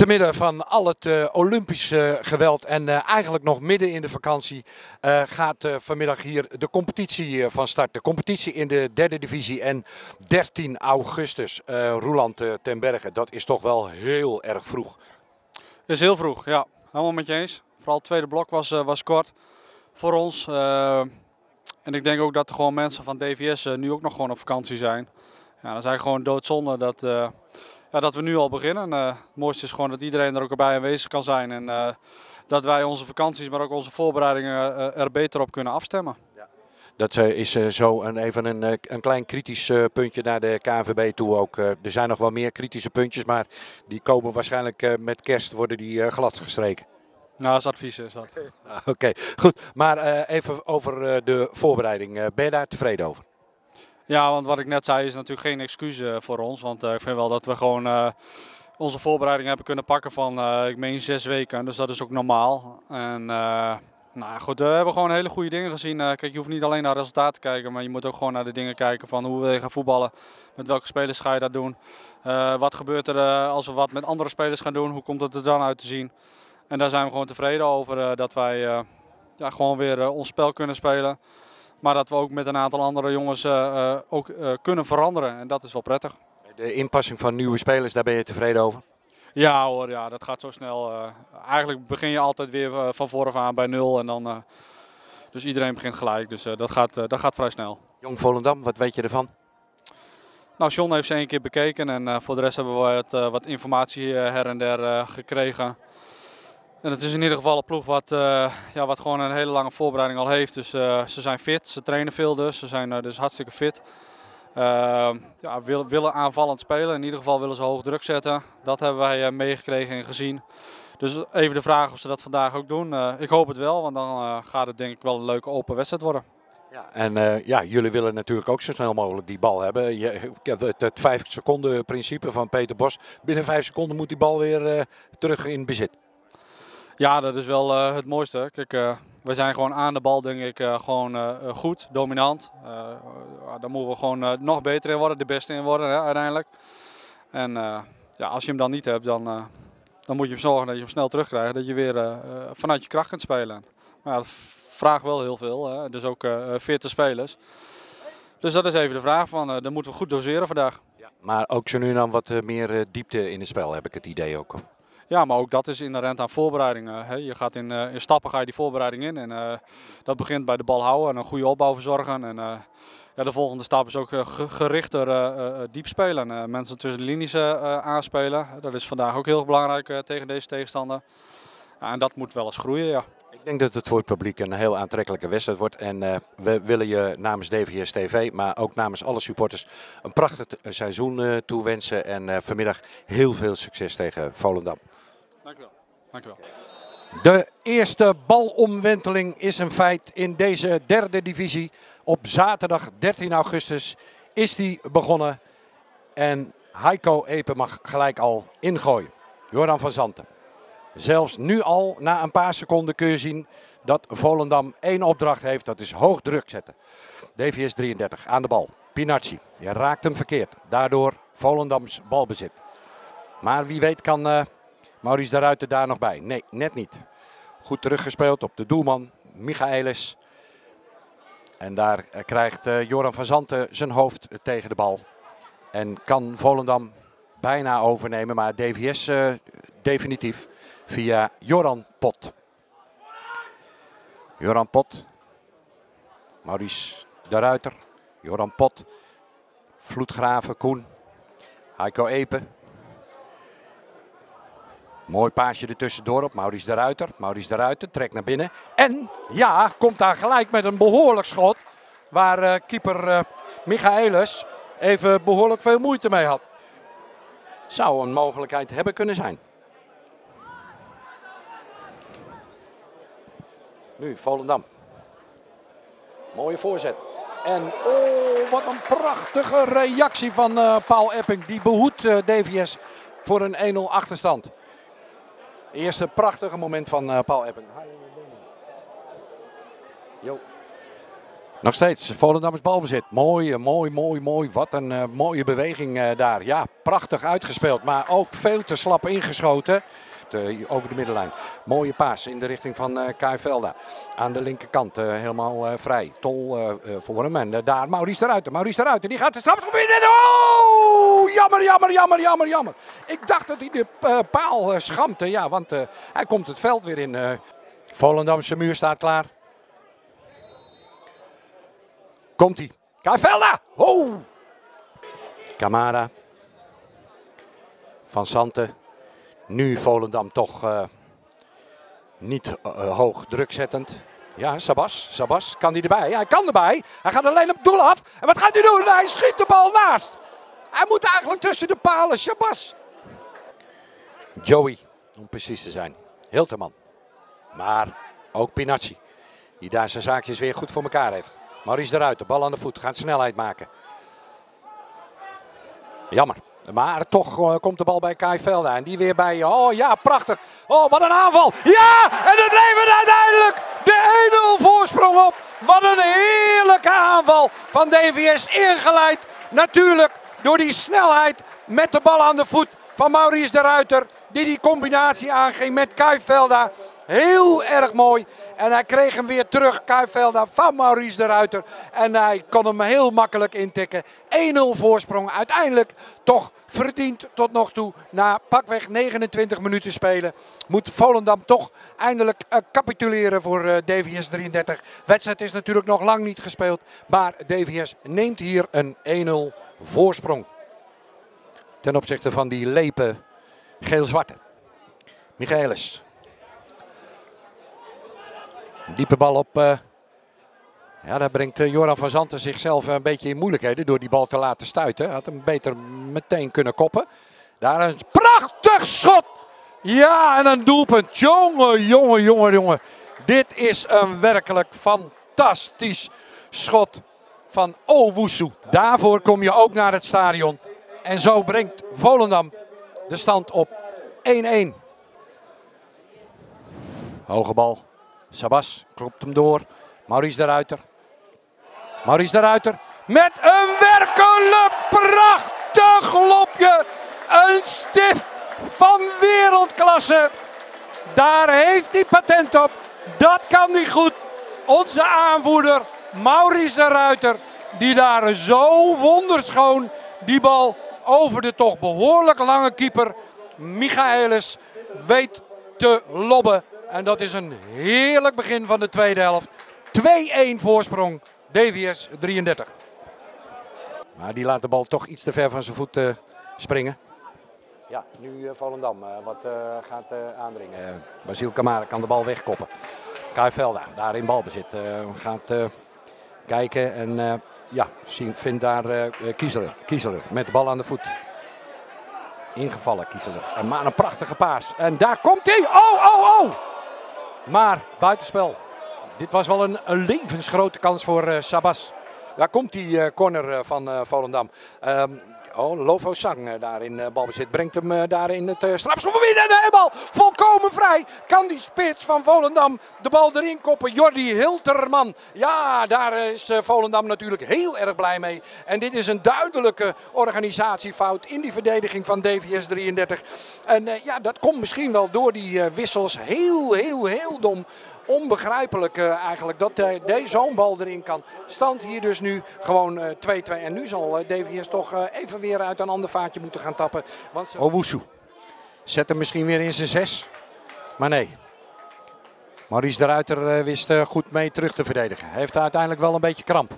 Te midden van al het Olympisch geweld en eigenlijk nog midden in de vakantie gaat vanmiddag hier de competitie van start. De competitie in de derde divisie en 13 augustus. Roeland ten Berge, dat is toch wel heel erg vroeg. Is heel vroeg, ja. Helemaal met je eens. Vooral het tweede blok was kort voor ons. En ik denk ook dat er gewoon mensen van DVS nu ook nog gewoon op vakantie zijn. Ja, dan zijn gewoon doodzonde dat we nu al beginnen. Het mooiste is gewoon dat iedereen er ook bij aanwezig kan zijn. En dat wij onze vakanties, maar ook onze voorbereidingen er beter op kunnen afstemmen. Ja. Dat is zo even een klein kritisch puntje naar de KNVB toe ook. Er zijn nog wel meer kritische puntjes, maar die komen waarschijnlijk met kerst worden die glad gestreken. Nou, dat is advies is dat. Oké, goed. Maar even over de voorbereiding. Ben je daar tevreden over? Ja, want wat ik net zei is natuurlijk geen excuus voor ons. Want ik vind wel dat we gewoon onze voorbereiding hebben kunnen pakken van, ik meen 6 weken. Dus dat is ook normaal. En nou goed, we hebben gewoon hele goede dingen gezien. Kijk, je hoeft niet alleen naar resultaten te kijken, maar je moet ook gewoon naar de dingen kijken van hoe wil je gaan voetballen. Met welke spelers ga je dat doen? Wat gebeurt er als we wat met andere spelers gaan doen? Hoe komt het er dan uit te zien? En daar zijn we gewoon tevreden over dat wij gewoon weer ons spel kunnen spelen. Maar dat we ook met een aantal andere jongens kunnen veranderen. En dat is wel prettig. De inpassing van nieuwe spelers, daar ben je tevreden over? Ja hoor, ja, dat gaat zo snel. Eigenlijk begin je altijd weer van vooraf aan bij 0. En dan, dus iedereen begint gelijk. Dus dat gaat vrij snel. Jong Volendam, wat weet je ervan? Nou, John heeft ze 1 keer bekeken. En voor de rest hebben we wat informatie her en der gekregen. En het is in ieder geval een ploeg wat gewoon een hele lange voorbereiding al heeft. Dus ze zijn fit, ze trainen veel dus. Ze zijn dus hartstikke fit. Willen aanvallend spelen. In ieder geval willen ze hoog druk zetten. Dat hebben wij meegekregen en gezien. Dus even de vraag of ze dat vandaag ook doen. Ik hoop het wel, want dan gaat het denk ik wel een leuke open wedstrijd worden. Ja, en jullie willen natuurlijk ook zo snel mogelijk die bal hebben. Het 5 seconden principe van Peter Bos. Binnen 5 seconden moet die bal weer terug in bezit. Ja, dat is wel het mooiste. Kijk, we zijn gewoon aan de bal, denk ik, goed, dominant. Daar moeten we gewoon nog beter in worden, de beste in worden hè, uiteindelijk. En als je hem dan niet hebt, dan moet je hem zorgen dat je hem snel terugkrijgt. Dat je weer vanuit je kracht kunt spelen. Maar dat vraagt wel heel veel, hè. Dus ook 40 spelers. Dus dat is even de vraag van, dan moeten we goed doseren vandaag. Ja, maar ook zo nu en dan wat meer diepte in het spel, heb ik het idee ook. Ja, maar ook dat is inherent aan voorbereidingen. Je gaat in stappen ga je die voorbereiding in. En dat begint bij de bal houden en een goede opbouw verzorgen. En de volgende stap is ook gerichter diep spelen. Mensen tussen de linies aanspelen. Dat is vandaag ook heel belangrijk tegen deze tegenstander. En dat moet wel eens groeien, ja. Ik denk dat het voor het publiek een heel aantrekkelijke wedstrijd wordt. En we willen je namens DVS TV, maar ook namens alle supporters, een prachtig seizoen toewensen. En vanmiddag heel veel succes tegen Volendam. Dank u wel. Dank u wel. De eerste balomwenteling is een feit in deze derde divisie. Op zaterdag 13 augustus is die begonnen. En Heiko Epe mag gelijk al ingooien. Joran van Zanten. Zelfs nu al, na een paar seconden, kun je zien dat Volendam 1 opdracht heeft. Dat is hoog druk zetten. DVS 33 aan de bal. Pinacci, je raakt hem verkeerd. Daardoor Volendams balbezit. Maar wie weet kan Maurice de Ruiter daar nog bij. Nee, net niet. Goed teruggespeeld op de doelman Michaelis. En daar krijgt Joran van Zanten zijn hoofd tegen de bal. En kan Volendam bijna overnemen, maar DVS definitief via Joran Pot. Joran Pot. Maurice de Ruiter. Joran Pot. Vloedgraven, Koen. Heiko Epe. Mooi paasje er tussendoor op Maurice de Ruiter. Maurice de Ruiter trekt naar binnen. En ja, komt daar gelijk met een behoorlijk schot. Waar keeper Michaelis even behoorlijk veel moeite mee had. Zou een mogelijkheid hebben kunnen zijn. Nu Volendam. Mooie voorzet. En oh, wat een prachtige reactie van Paul Epping. Die behoedt DVS voor een 1-0 achterstand. Eerste prachtige moment van Paul Epping. Jo. Nog steeds Volendammers balbezit. Mooi. Wat een mooie beweging daar. Ja, prachtig uitgespeeld, maar ook veel te slap ingeschoten. Over de middenlijn. Mooie paas in de richting van Kai Velda. Aan de linkerkant helemaal vrij. Tol voor hem. En daar Maurice de Ruiter. Die gaat de strafgebied in. Oh! Jammer. Ik dacht dat hij de paal schampte. Ja, want hij komt het veld weer in. Volendamse muur staat klaar. Komt-ie. Kai Velda. Oh! Camara. Van Santen. Nu Volendam toch niet hoog drukzettend. Ja, Sabas. Kan hij erbij? Hij kan erbij. Hij gaat alleen op het doel af. En wat gaat hij doen? Hij schiet de bal naast. Hij moet eigenlijk tussen de palen. Sabas. Joey, om precies te zijn. Hilterman. Maar ook Pinacci. Die daar zijn zaakjes weer goed voor elkaar heeft. Maurice de Ruiter, bal aan de voet. Gaat snelheid maken. Jammer. Maar toch komt de bal bij Kai Velda. En die weer bij, oh ja, prachtig. Oh, wat een aanval. Ja, en het levert uiteindelijk de 1-0 voorsprong op. Wat een heerlijke aanval van DVS. Ingeleid natuurlijk door die snelheid met de bal aan de voet van Maurice de Ruiter. Die combinatie aanging met Kai Velda. Heel erg mooi. En hij kreeg hem weer terug, Kai Velda, van Maurice de Ruiter. En hij kon hem heel makkelijk intikken. 1-0 voorsprong. Uiteindelijk toch verdiend tot nog toe. Na pakweg 29 minuten spelen moet Volendam toch eindelijk capituleren voor DVS 33. Wedstrijd is natuurlijk nog lang niet gespeeld. Maar DVS neemt hier een 1-0 voorsprong. Ten opzichte van die lepe geel-zwarte. Michaelis. Diepe bal op. Ja, daar brengt Joran van Zanten zichzelf een beetje in moeilijkheden door die bal te laten stuiten. Had hem beter meteen kunnen koppen. Daar een prachtig schot. Ja, en een doelpunt. Jongen. Dit is een werkelijk fantastisch schot van Owusu. Daarvoor kom je ook naar het stadion. En zo brengt Volendam de stand op 1-1. Hoge bal. Sabas klopt hem door. Maurice de Ruiter met een werkelijk prachtig lopje. Een stift van wereldklasse. Daar heeft hij patent op. Dat kan hij goed. Onze aanvoerder Maurice de Ruiter. Die daar zo wonderschoon die bal over de toch behoorlijk lange keeper Michaelis weet te lobben. En dat is een heerlijk begin van de tweede helft. 2-1 voorsprong, DVS 33. Maar die laat de bal toch iets te ver van zijn voet springen. Ja, nu Volendam wat gaat aandringen. Basile Camara kan de bal wegkoppen. Kai Velda, daar in balbezit. Gaat kijken en ja, vindt daar Kieseler met de bal aan de voet. Ingevallen Kieseler. Maar een prachtige paas. En daar komt hij. Oh! Maar buitenspel. Dit was wel een levensgrote kans voor Sabas. Daar komt die corner van Volendam. Lovo Sang daar in balbezit. Brengt hem daar in het strafschopgebied. En de bal volkomen vrij. Kan die spits van Volendam de bal erin koppen. Jordi Hilterman. Ja, daar is Volendam natuurlijk heel erg blij mee. En dit is een duidelijke organisatiefout in die verdediging van DVS 33. En ja, dat komt misschien wel door die wissels. Heel dom. Onbegrijpelijk eigenlijk dat zo'n bal erin kan. Stand hier dus nu gewoon 2-2. En nu zal DVS toch even weer uit een ander vaatje moeten gaan tappen. Want Owusu zet hem misschien weer in zijn 6. Maar nee. Maurice de Ruiter wist goed mee terug te verdedigen. Hij heeft uiteindelijk wel een beetje kramp.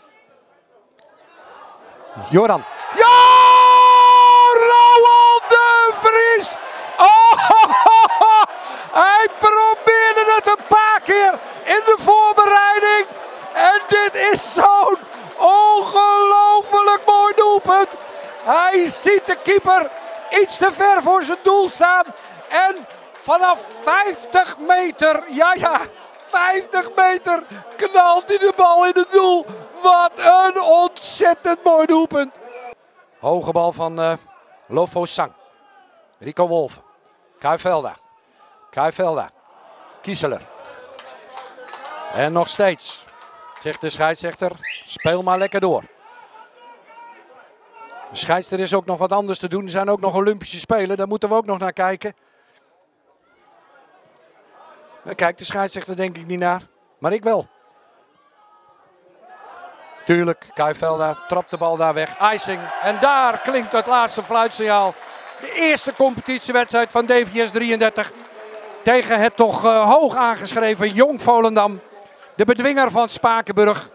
Joran. Ja! Roald de Vries! Hij probeerde het een paar keer in de voorbereiding. En dit is zo'n ongelooflijk mooi doelpunt. Hij ziet de keeper iets te ver voor zijn doel staan. En vanaf 50 meter, 50 meter knalt hij de bal in het doel. Wat een ontzettend mooi doelpunt. Hoge bal van Lovo Sang. Rico Wolf. Kai Velda. Kieseler. En nog steeds Zegt de scheidsrechter, speel maar lekker door. De scheidsrechter is ook nog wat anders te doen. Er zijn ook nog Olympische Spelen, daar moeten we ook nog naar kijken. Daar kijkt de scheidsrechter denk ik niet naar, maar ik wel. Tuurlijk, Kai Velda trapt de bal daar weg. Icing. En daar klinkt het laatste fluitsignaal. De eerste competitiewedstrijd van DVS 33. Tegen het toch hoog aangeschreven Jong Volendam. De bedwinger van Spakenburg.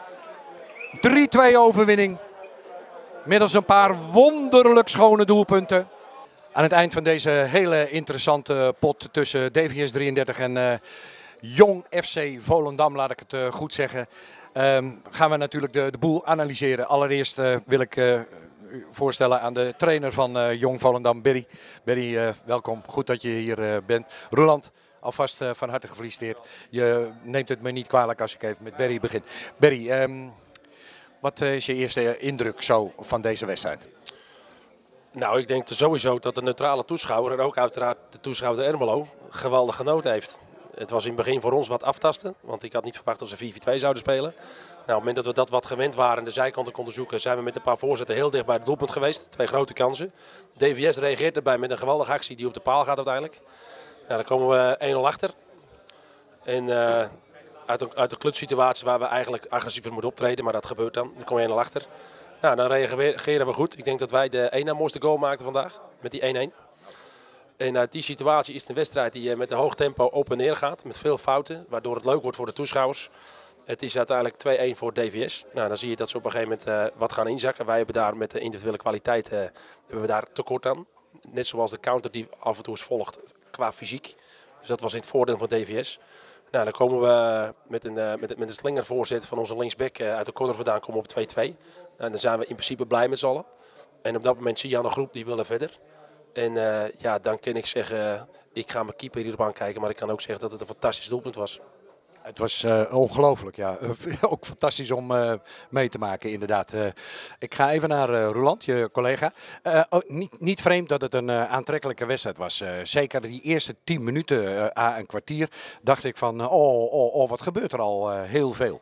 3-2 overwinning. Middels een paar wonderlijk schone doelpunten. Aan het eind van deze hele interessante pot tussen DVS 33 en Jong FC Volendam, laat ik het goed zeggen. Gaan we natuurlijk de boel analyseren. Allereerst wil ik u voorstellen aan de trainer van Jong Volendam, Berry. Berry, welkom. Goed dat je hier bent. Roland, alvast van harte gefeliciteerd. Je neemt het me niet kwalijk als ik even met Berry begin. Berry, wat is je eerste indruk zo van deze wedstrijd? Nou, ik denk sowieso dat de neutrale toeschouwer en ook uiteraard de toeschouwer de Ermelo geweldig genoten heeft. Het was in het begin voor ons wat aftasten, want ik had niet verwacht dat ze 4-4-2 zouden spelen. Nou, op het moment dat we dat wat gewend waren en de zijkanten konden zoeken, zijn we met een paar voorzetten heel dicht bij het doelpunt geweest. 2 grote kansen. DVS reageert erbij met een geweldige actie die op de paal gaat uiteindelijk. Nou, dan komen we 1-0 achter. En uit de klutssituatie waar we eigenlijk agressiever moeten optreden, maar dat gebeurt dan. Dan kom je 1-0 achter. Nou, dan reageren we goed. Ik denk dat wij de één na mooiste goal maakten vandaag, met die 1-1. En uit die situatie is het een wedstrijd die met een hoog tempo op en neer gaat, met veel fouten, waardoor het leuk wordt voor de toeschouwers. Het is uiteindelijk 2-1 voor DVS. Nou, dan zie je dat ze op een gegeven moment wat gaan inzakken. Wij hebben daar met de individuele kwaliteit hebben we daar tekort aan. Net zoals de counter die af en toe is volgt qua fysiek. Dus dat was in het voordeel van DVS. Nou, dan komen we met een slingervoorzet van onze linksback uit de corner vandaan komen op 2-2. Nou, dan zijn we in principe blij met z'n allen. En op dat moment zie je aan de groep die willen verder. En ja, dan kan ik zeggen, ik ga mijn keeper hierop aankijken, maar ik kan ook zeggen dat het een fantastisch doelpunt was. Het was ongelooflijk, ja. Ook fantastisch om mee te maken, inderdaad. Ik ga even naar Roland, je collega. Niet vreemd dat het een aantrekkelijke wedstrijd was. Zeker die eerste 10 minuten, een kwartier, dacht ik van, wat gebeurt er al heel veel.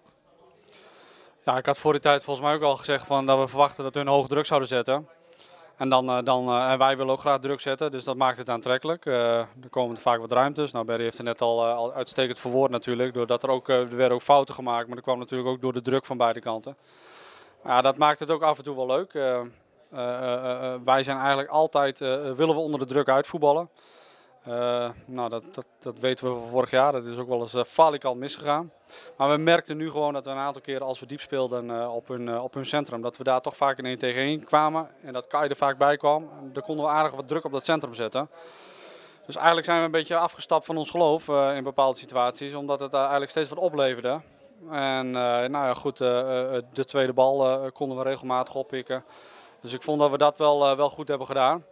Ja, ik had voor die tijd volgens mij ook al gezegd dat we verwachten dat hun hoog druk zouden zetten. En en wij willen ook graag druk zetten, dus dat maakt het aantrekkelijk. Er komen vaak wat ruimtes. Nou, Berry heeft er net al uitstekend verwoord natuurlijk. Doordat er werden ook fouten gemaakt, maar dat kwam natuurlijk ook door de druk van beide kanten. Ja, dat maakt het ook af en toe wel leuk. Wij zijn eigenlijk altijd, willen we onder de druk uitvoetballen. Nou, dat weten we van vorig jaar. Dat is ook wel eens falikant misgegaan. Maar we merkten nu gewoon dat we een aantal keren als we diep speelden op hun centrum, dat we daar toch vaak in 1 tegen 1 kwamen. En dat Kai er vaak bij kwam. Dan konden we aardig wat druk op dat centrum zetten. Dus eigenlijk zijn we een beetje afgestapt van ons geloof in bepaalde situaties. Omdat het eigenlijk steeds wat opleverde. En nou ja, goed, de tweede bal konden we regelmatig oppikken. Dus ik vond dat we dat wel goed hebben gedaan.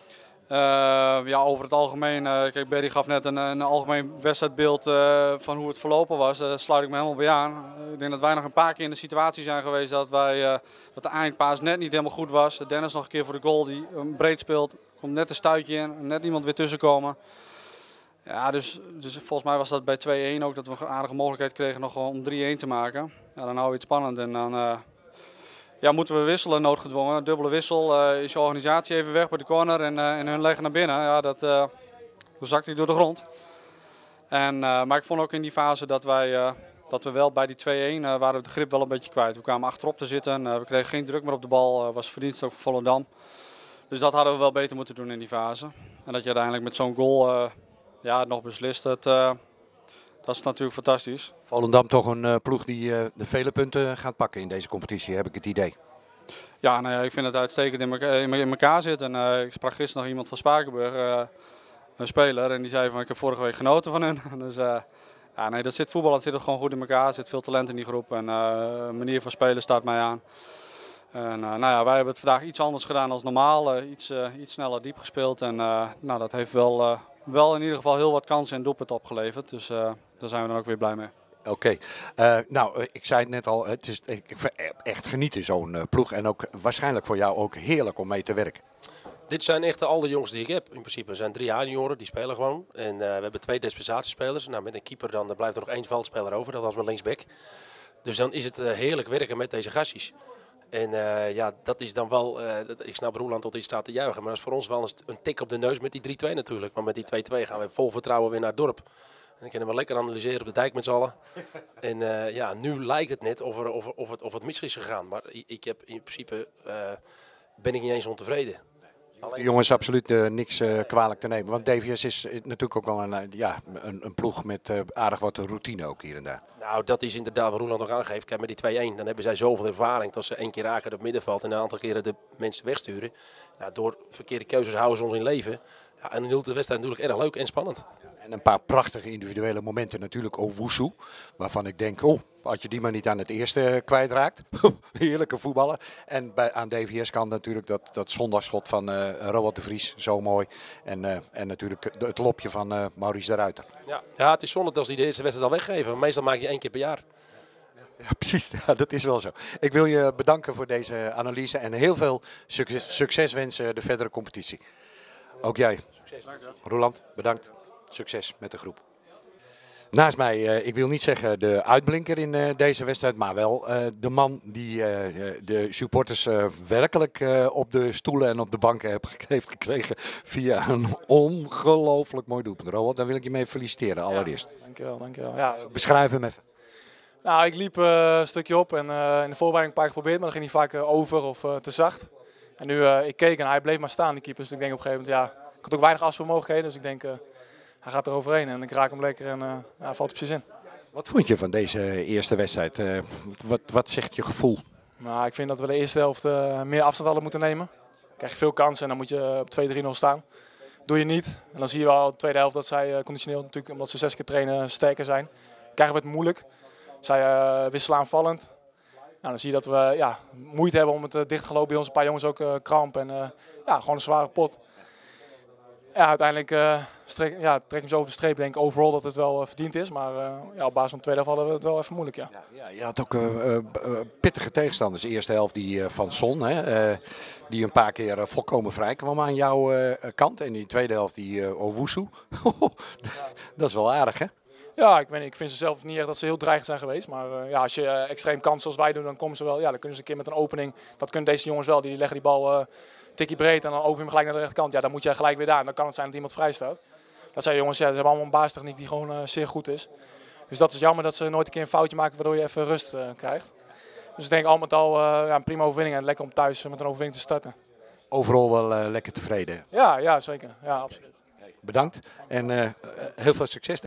Ja, over het algemeen, kijk, Berry gaf net een algemeen wedstrijdbeeld van hoe het verlopen was. Daar sluit ik me helemaal bij aan. Ik denk dat wij nog een paar keer in de situatie zijn geweest dat de eindpaas net niet helemaal goed was. Dennis nog een keer voor de goal die breed speelt. Komt net een stuitje in, net iemand weer tussenkomen. Ja, dus volgens mij was dat bij 2-1 ook dat we een aardige mogelijkheid kregen nog om 3-1 te maken. Ja, dan houden we het spannend en dan ja, moeten we wisselen, noodgedwongen. Een dubbele wissel, is je organisatie even weg bij de corner en hun leggen naar binnen. Ja, dan zakt hij door de grond. Maar ik vond ook in die fase dat we wel bij die 2-1 waren we de grip wel een beetje kwijt. We kwamen achterop te zitten, we kregen geen druk meer op de bal, was verdienst ook voor Volendam. Dus dat hadden we wel beter moeten doen in die fase. En dat je uiteindelijk met zo'n goal ja, nog beslist, dat is natuurlijk fantastisch. Volendam toch een ploeg die de vele punten gaat pakken in deze competitie, heb ik het idee. Ja, nou ja, ik vind het uitstekend in elkaar zitten. Ik sprak gisteren nog iemand van Spakenburg, een speler, en die zei van ik heb vorige week genoten van hen. Dus ja, nee, voetbal zit gewoon goed in elkaar, er zit veel talent in die groep en de manier van spelen staat mij aan. En, nou ja, wij hebben het vandaag iets anders gedaan dan normaal, iets sneller diep gespeeld en nou, dat heeft wel in ieder geval heel wat kansen en doelpunten opgeleverd. Dus daar zijn we dan ook weer blij mee. Oké. Nou, ik zei het net al, ik echt genieten zo'n ploeg en ook waarschijnlijk voor jou ook heerlijk om mee te werken. Dit zijn echt al de jongens die ik heb. In principe zijn 3 A-junioren, die spelen gewoon. En we hebben 2 dispensatiespelers. Nou, met een keeper dan blijft er nog 1 veldspeler over, dat was mijn linksback. Dus dan is het heerlijk werken met deze gastjes. En ja, dat is dan wel, ik snap Roeland tot hij staat te juichen, maar dat is voor ons wel een tik op de neus met die 3-2 natuurlijk. Want met die 2-2 gaan we vol vertrouwen weer naar het dorp. En dan kunnen we lekker analyseren op de dijk met z'n allen. En ja, nu lijkt het net of het mis is gegaan. Maar ik heb in principe, ben ik niet eens ontevreden. De jongens absoluut niks kwalijk te nemen. Want DVS is natuurlijk ook wel een ploeg met aardig wat routine ook hier en daar. Nou, dat is inderdaad wat Roeland ook aangeeft. Kijk, met die 2-1, dan hebben zij zoveel ervaring dat ze 1 keer raken op het middenveld en een aantal keren de mensen wegsturen. Nou, door verkeerde keuzes houden ze ons in leven. Ja, en dan hield de wedstrijd natuurlijk erg leuk en spannend. En een paar prachtige individuele momenten natuurlijk. Owusu, waarvan ik denk, had je die maar niet aan het eerste kwijtraakt. Heerlijke voetballer. En aan DVS kan natuurlijk dat zondagschot van Roald de Vries, zo mooi. En natuurlijk het lopje van Maurice de Ruiter. Ja, het is zonde als die de eerste wedstrijd al weggeven. Maar meestal maak je 1 keer per jaar. Ja, precies, ja, dat is wel zo. Ik wil je bedanken voor deze analyse en heel veel succes wensen de verdere competitie. Ook jij. Roeland, bedankt. Succes met de groep. Naast mij, ik wil niet zeggen de uitblinker in deze wedstrijd, maar wel de man die de supporters werkelijk op de stoelen en op de banken heeft gekregen via een ongelooflijk mooi doelpunt. Roald, daar wil ik je mee feliciteren allereerst. Ja, dankjewel. Ja, beschrijf hem even. Nou, ik liep een stukje op en in de voorbereiding een paar keer geprobeerd, maar dan ging hij vaak over of te zacht. En nu, ik keek en hij bleef maar staan, die keeper. Dus ik denk op een gegeven moment, ja, ik had ook weinig afspeelmogelijkheden. Dus ik denk, hij gaat er overheen en ik raak hem lekker en hij valt op zijn zin. Wat vond je van deze eerste wedstrijd? Wat zegt je gevoel? Nou, ik vind dat we de eerste helft meer afstand hadden moeten nemen. Dan krijg je veel kansen en dan moet je op 2-3-0 staan. Doe je niet. En dan zie je wel in de tweede helft dat zij conditioneel, natuurlijk omdat ze 6 keer trainen, sterker zijn. Krijgen we het moeilijk. Zij wisselen aanvallend. Nou, dan zie je dat we moeite hebben om het dicht te gelopen. Bij ons een paar jongens ook kramp en gewoon een zware pot. Ja, uiteindelijk trek ik hem zo over de streep. Denk overal dat het wel verdiend is. Maar op basis van de tweede helft hadden we het wel even moeilijk. Ja. Ja, je had ook pittige tegenstanders. De eerste helft die van Son, die een paar keer volkomen vrij kwam aan jouw kant. En die tweede helft die Owusu. Dat is wel aardig, hè? Ja, ik vind ze zelf niet echt dat ze heel dreigend zijn geweest. Maar als je extreem kans zoals wij doen, dan komen ze wel. Ja, dan kunnen ze een keer met een opening. Dat kunnen deze jongens wel. Die leggen die bal tikkie breed en dan open je hem gelijk naar de rechterkant. Ja, dan moet je gelijk weer daar. En dan kan het zijn dat iemand vrij staat. Dat zijn jongens, ze hebben allemaal een basistechniek die gewoon zeer goed is. Dus dat is jammer dat ze nooit een keer een foutje maken waardoor je even rust krijgt. Dus ik denk al met al een prima overwinning en lekker om thuis met een overwinning te starten. Overal wel lekker tevreden. Ja, zeker. Ja, absoluut. Bedankt en heel veel succes.